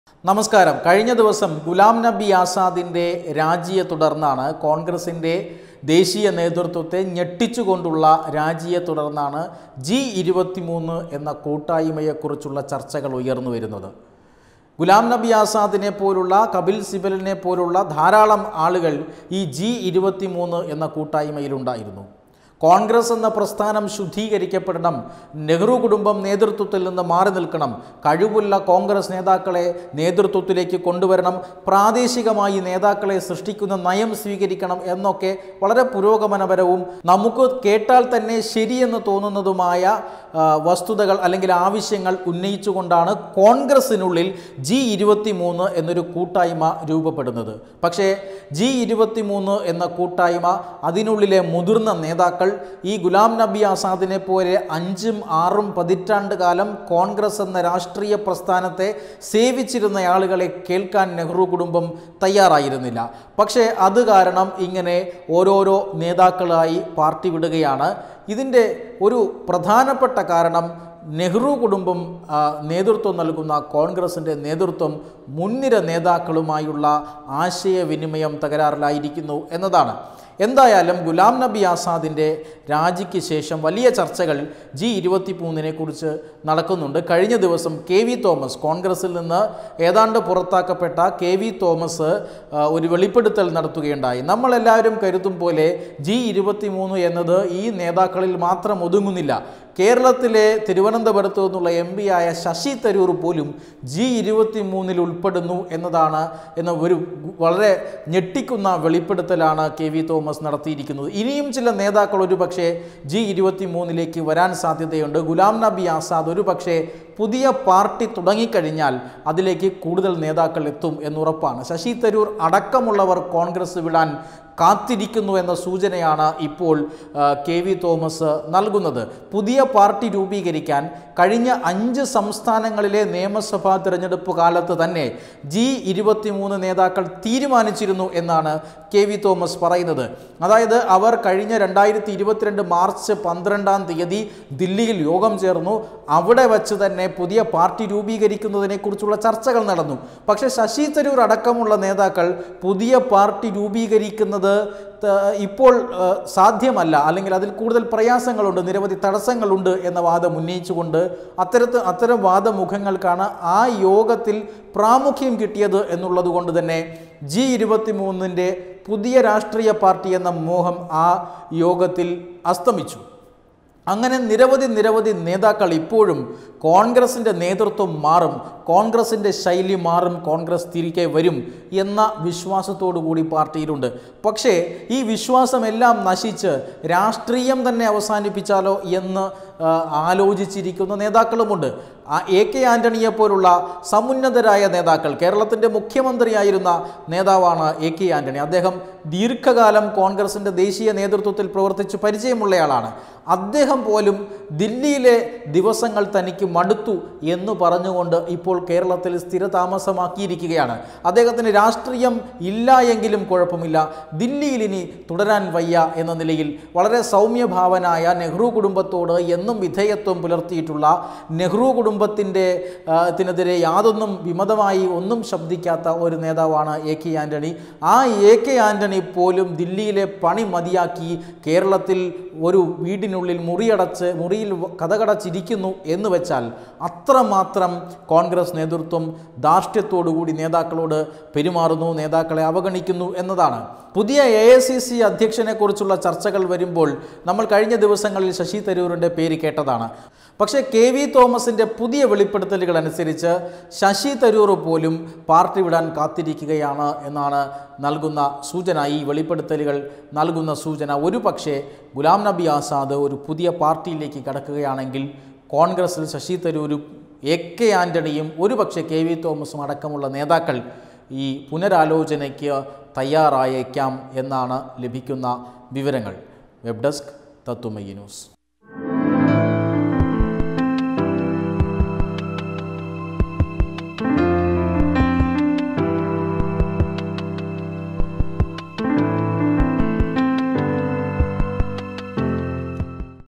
നമസ്കാരം. കഴിഞ്ഞ ദിവസം ഗുലാം നബി ആസാദിൻ്റെ രാജിയെ തുടർന്നാണ് കോൺഗ്രസിൻ്റെ ദേശീയ നേതൃത്വത്തെ ഞെട്ടിച്ചുകൊണ്ടുള്ള രാജിയെ തുടർന്നാണ് G23 എന്ന കൂട്ടായ്മയെക്കുറിച്ചുള്ള ചർച്ചകൾ ഉയർന്നു വരുന്നത്. ഗുലാം നബി ആസാദിനെ പോലുള്ള കപിൽ സിബലിനെ പോലുള്ള ധാരാളം ആളുകൾ ഈ G23 എന്ന കൂട്ടായ്മയിലുണ്ടായിരുന്നു. കോൺഗ്രസ് എന്ന പ്രസ്ഥാനം ശുദ്ധീകരിക്കപ്പെടണം, നെഹ്റു കുടുംബം നേതൃത്വത്തിൽ നിന്ന് മാറി നിൽക്കണം, കഴിവുള്ള കോൺഗ്രസ് നേതാക്കളെ നേതൃത്വത്തിലേക്ക് കൊണ്ടുവരണം, പ്രാദേശികമായി നേതാക്കളെ സൃഷ്ടിക്കുന്ന നയം സ്വീകരിക്കണം എന്നൊക്കെ വളരെ പുരോഗമനപരവും നമുക്ക് കേട്ടാൽ തന്നെ ശരിയെന്ന് തോന്നുന്നതുമായ വസ്തുതകൾ അല്ലെങ്കിൽ ആവശ്യങ്ങൾ ഉന്നയിച്ചുകൊണ്ടാണ് കോൺഗ്രസിനുള്ളിൽ G23 എന്നൊരു കൂട്ടായ്മ രൂപപ്പെടുന്നത്. പക്ഷേ G23 എന്ന കൂട്ടായ്മ, അതിനുള്ളിലെ മുതിർന്ന നേതാക്കൾ ഈ ഗുലാം നബി ആസാദിനെ പോലെ 5-6 പതിറ്റാണ്ട് കാലം കോൺഗ്രസ് എന്ന രാഷ്ട്രീയ പ്രസ്ഥാനത്തെ സേവിച്ചിരുന്ന ആളുകളെ കേൾക്കാൻ നെഹ്റു കുടുംബം തയ്യാറായിരുന്നില്ല. പക്ഷേ അത് കാരണം ഇങ്ങനെ ഓരോരോ നേതാക്കളായി പാർട്ടി വിടുകയാണ്. ഇതിൻ്റെ ഒരു പ്രധാനപ്പെട്ട കാരണം നെഹ്റു കുടുംബം നേതൃത്വം നൽകുന്ന കോൺഗ്രസിൻ്റെ നേതൃത്വം മുൻനിര നേതാക്കളുമായുള്ള ആശയവിനിമയം തകരാറിലായിരിക്കുന്നു എന്നതാണ്. എന്തായാലും ഗുലാം നബി ആസാദിൻ്റെ രാജിക്ക് ശേഷം വലിയ ചർച്ചകൾ G23 കുറിച്ച് നടക്കുന്നുണ്ട്. കഴിഞ്ഞ ദിവസം KV തോമസ്, കോൺഗ്രസിൽ നിന്ന് ഏതാണ്ട് പുറത്താക്കപ്പെട്ട KV തോമസ് ഒരു വെളിപ്പെടുത്തൽ നടത്തുകയുണ്ടായി. നമ്മളെല്ലാവരും കരുതും പോലെ G23 എന്നത് ഈ നേതാക്കളിൽ മാത്രം ഒതുങ്ങുന്നില്ല. കേരളത്തിലെ തിരുവനന്തപുരത്തു നിന്നുള്ള MP ആയ ശശി തരൂർ പോലും G23 ഉൾപ്പെടുന്നു എന്ന ഒരു വളരെ ഞെട്ടിക്കുന്ന വെളിപ്പെടുത്തലാണ് KV തോമസ് നടത്തിയിരിക്കുന്നത്. ഇനിയും ചില നേതാക്കൾ ഒരു പക്ഷേ G23 വരാൻ സാധ്യതയുണ്ട്. ഗുലാം നബി ആസാദ് ഒരു പക്ഷേ പുതിയ പാർട്ടി തുടങ്ങിക്കഴിഞ്ഞാൽ അതിലേക്ക് കൂടുതൽ നേതാക്കൾ എത്തും എന്നുറപ്പാണ്. ശശി തരൂർ അടക്കമുള്ളവർ കോൺഗ്രസ് വിടാൻ കാത്തിരിക്കുന്നു എന്ന സൂചനയാണ് ഇപ്പോൾ KV തോമസ് നൽകുന്നത്. പുതിയ പാർട്ടി രൂപീകരിക്കാൻ കഴിഞ്ഞ 5 സംസ്ഥാനങ്ങളിലെ നിയമസഭാ തിരഞ്ഞെടുപ്പ് കാലത്ത് തന്നെ G23 നേതാക്കൾ തീരുമാനിച്ചിരുന്നു എന്നാണ് KV തോമസ് പറയുന്നത്. അതായത് അവർ കഴിഞ്ഞ 2022 മാർച്ച് 12 ദില്ലിയിൽ യോഗം ചേർന്നു. അവിടെ വച്ച് തന്നെ പുതിയ പാർട്ടി രൂപീകരിക്കുന്നതിനെക്കുറിച്ചുള്ള ചർച്ചകൾ നടന്നു. പക്ഷേ ശശി തരൂർ അടക്കമുള്ള നേതാക്കൾ പുതിയ പാർട്ടി രൂപീകരിക്കുന്നത് ഇപ്പോൾ സാധ്യമല്ല, അല്ലെങ്കിൽ അതിൽ കൂടുതൽ പ്രയാസങ്ങളുണ്ട്, നിരവധി തടസ്സങ്ങളുണ്ട് എന്ന വാദം ഉന്നയിച്ചുകൊണ്ട് അത്തരം വാദമുഖങ്ങൾക്കാണ് ആ യോഗത്തിൽ പ്രാമുഖ്യം കിട്ടിയത് എന്നുള്ളത് കൊണ്ട് തന്നെ G23 പുതിയ രാഷ്ട്രീയ പാർട്ടി എന്ന മോഹം ആ യോഗത്തിൽ അസ്തമിച്ചു. അങ്ങനെ നിരവധി നേതാക്കൾ ഇപ്പോഴും കോൺഗ്രസിൻ്റെ നേതൃത്വം മാറും, കോൺഗ്രസിൻ്റെ ശൈലി മാറും, കോൺഗ്രസ് തിരികെ വരും എന്ന വിശ്വാസത്തോടു കൂടി പാർട്ടിയിലുണ്ട്. പക്ഷേ ഈ വിശ്വാസമെല്ലാം നശിച്ച് രാഷ്ട്രീയം തന്നെ അവസാനിപ്പിച്ചാലോ എന്ന് ആലോചിച്ചിരിക്കുന്ന നേതാക്കളുമുണ്ട്. AK ആൻ്റണിയെ പോലുള്ള സമുന്നതരായ നേതാക്കൾ, കേരളത്തിൻ്റെ മുഖ്യമന്ത്രിയായിരുന്ന നേതാവാണ് AK ആൻ്റണി. അദ്ദേഹം ദീർഘകാലം കോൺഗ്രസിൻ്റെ ദേശീയ നേതൃത്വത്തിൽ പ്രവർത്തിച്ച് പരിചയമുള്ളയാളാണ്. അദ്ദേഹം പോലും ദില്ലിയിലെ ദിവസങ്ങൾ തനിക്ക് മടുത്തു എന്ന് പറഞ്ഞുകൊണ്ട് ഇപ്പോൾ കേരളത്തിൽ സ്ഥിരതാമസമാക്കിയിരിക്കുകയാണ്. അദ്ദേഹത്തിന് രാഷ്ട്രീയം ഇല്ല എങ്കിലും കുഴപ്പമില്ല, ദില്ലിയിൽ ഇനി തുടരാൻ വയ്യ എന്ന നിലയിൽ വളരെ സൗമ്യഭാവനായ നെഹ്റു കുടുംബത്തോട് എന്നും വിധേയത്വം പുലർത്തിയിട്ടുള്ള, നെഹ്റു കുടുംബത്തിനെതിരെ യാതൊന്നും വിമതമായി ഒന്നും ശബ്ദിക്കാത്ത ഒരു നേതാവാണ് AK ആൻ്റണി. ആ AK ആൻ്റണി പോലും ദില്ലിയിലെ പണി മതിയാക്കി കേരളത്തിൽ ഒരു വീടിനുള്ളിൽ മുറിയിൽ കതകടച്ചിരിക്കുന്നു എന്ന് വെച്ചാൽ അത്രമാത്രം കോൺഗ്രസ് നേതൃത്വം ധാർഷ്ട്യത്തോടുകൂടി നേതാക്കളോട് പെരുമാറുന്നു, നേതാക്കളെ അവഗണിക്കുന്നു എന്നതാണ്. പുതിയ AICC അധ്യക്ഷനെ കുറിച്ചുള്ള ചർച്ചകൾ വരുമ്പോൾ നമ്മൾ കഴിഞ്ഞ ദിവസങ്ങളിൽ ശശി തരൂരിൻ്റെ പേര് കേട്ടതാണ്. പക്ഷേ KV തോമസിൻ്റെ പുതിയ വെളിപ്പെടുത്തലുകൾ അനുസരിച്ച് ശശി തരൂർ പോലും പാർട്ടി വിടാൻ കാത്തിരിക്കുകയാണ് എന്നാണ് നൽകുന്ന സൂചന. ഈ വെളിപ്പെടുത്തലുകൾ നൽകുന്ന സൂചന ഒരു പക്ഷേ ഗുലാം നബി ആസാദ് ഒരു പുതിയ പാർട്ടിയിലേക്ക് കടക്കുകയാണെങ്കിൽ കോൺഗ്രസിൽ ശശി തരൂരും AK ആൻ്റണിയും ഒരു പക്ഷേ KV തോമസും അടക്കമുള്ള നേതാക്കൾ ഈ പുനരാലോചനയ്ക്ക് തയ്യാറായേക്കാം എന്നാണ് ലഭിക്കുന്ന വിവരങ്ങൾ. Web desk Tatwamayi news.